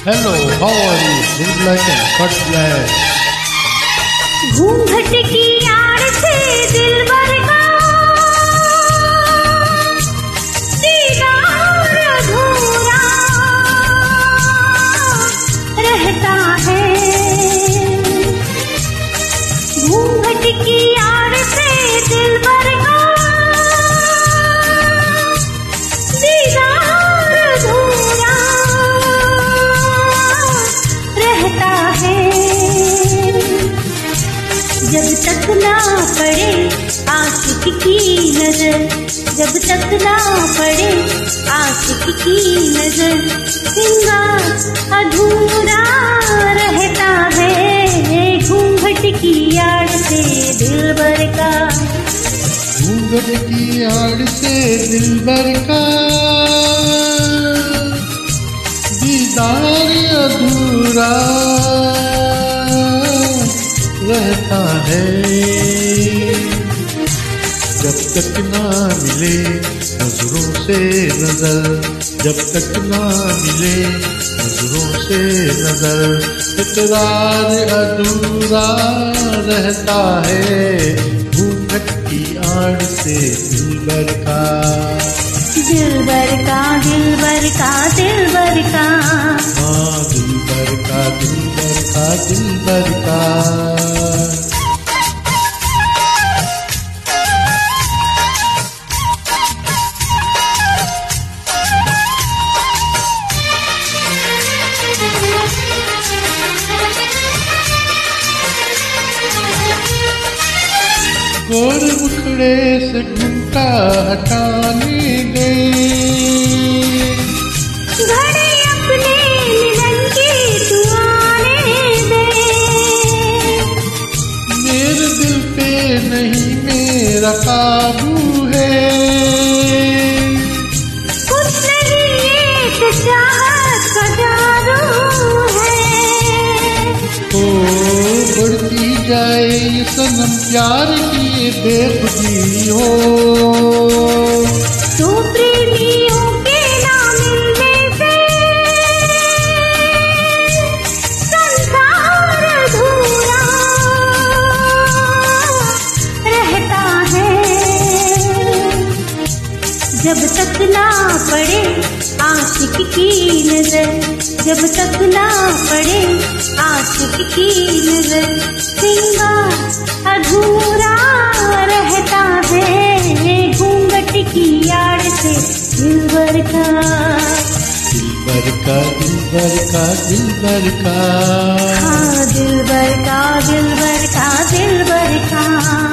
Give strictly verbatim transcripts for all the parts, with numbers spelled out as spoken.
Hello, how are you? Seems like a cut flash. घूंघट की आड़ से दिलबर का दीदार अधूरा रहता है। घूंघट की आड़ से दिलबर का दीदार अधूरा रहता है। जब तक ना पड़े आशिक की नजर, जब तक ना पड़े आशिक की नजर, सिंगार अधूरा रहता है। घूंघट की आड़ से दिलबर का, घूंघट की आड़ से दिलबर का दीदार अधूरा रहता है। जब तक ना मिले नजरों से नजर, जब तक ना मिले नजरों से नजर, इकरार अधूरा रहता है। घूंघट की आड़ से दिलबर का, दिलबर का दिलबर का दिलबर का, हाँ दिलबर का दिलबर का दिलबर का। गोर मुखड़े से घुमटा हटाने दे, घड़े अपने मिलन की तू आने दे। मेरे दिल पे नहीं मेरा काबू है, कुछ नहीं एक चाहत का जादू है। ओ बढ़ती जाए ये सनम प्यार की ये बेखुदी हो, तो प्रेमियों के ना मिलने से संसार अधूरा रहता है। जब तक ना पड़े आशिक की नजर, जब तक ना पड़े आशिक की नजर, सिंगार अधूरा रहता है। घूंघट की आड़ से दिलबर का, दिलबर का दिलबर का दिलबर का, हाँ दिलबर का दिलबर का दिलबर का।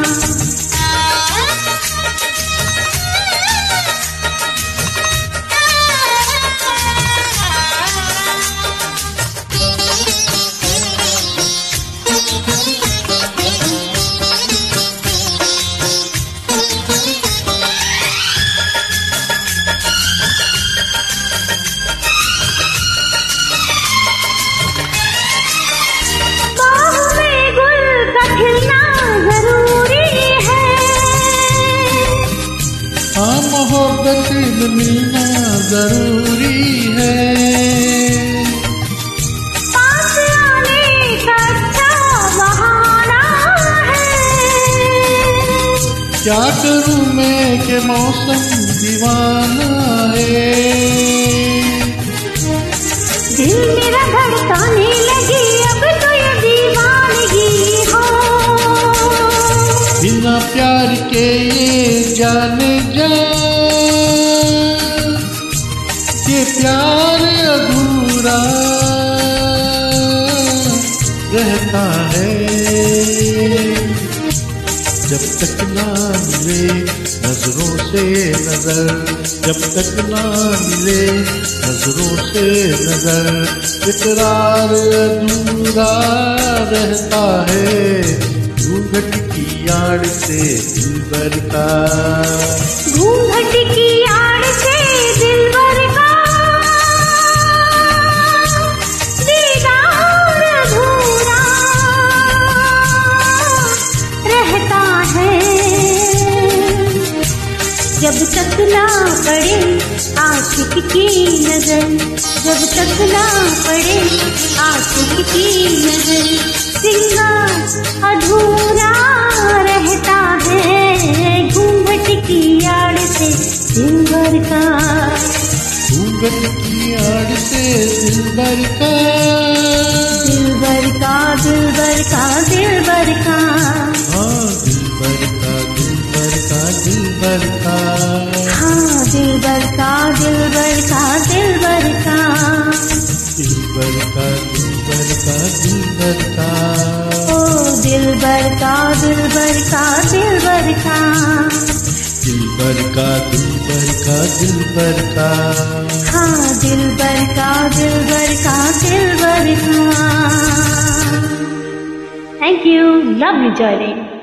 हाँ मोहब्बत में मिलना जरूरी है, पास आने का अच्छा बहाना है। क्या करूं मैं के मौसम दीवाना है। दिल मेरा धड़काने लगी अब तो ये दीवानगी हो, बिना प्यार के ये जाने जा ये प्यार अधूरा रहता है। जब तक ना मिले नजरों से नजर, जब तक ना मिले नजरों से नजर, इकरार अधूरा रहता है। घूंघट की आड़ से दिलबर का, घूंघट की आड़ से दिलबर का दीदार अधूरा रहता है। जब तक ना पड़े आशिक की नजर, जब तक ना पड़े आशिक की नजर, सिंगार अधूरा रहता है घूंघट की आड़ से दिलबर का, घूंघट की आड़ से दिलबर का, दिलबर का दिलबर का दिलबर का, हाँ दिलबर का दिलबर का दिलबर का, हाँ दिलबर का दिलबर का दिलबर का, दिलबर का दिलबर का दिलबर का, ओ दिलबर का दिलबर का दिलबर का, दिलबर का दिलबर का दिलबर का, हाँ दिलबर का दिलबर का दिलबर का। Thank you, love you जॉयरिंग।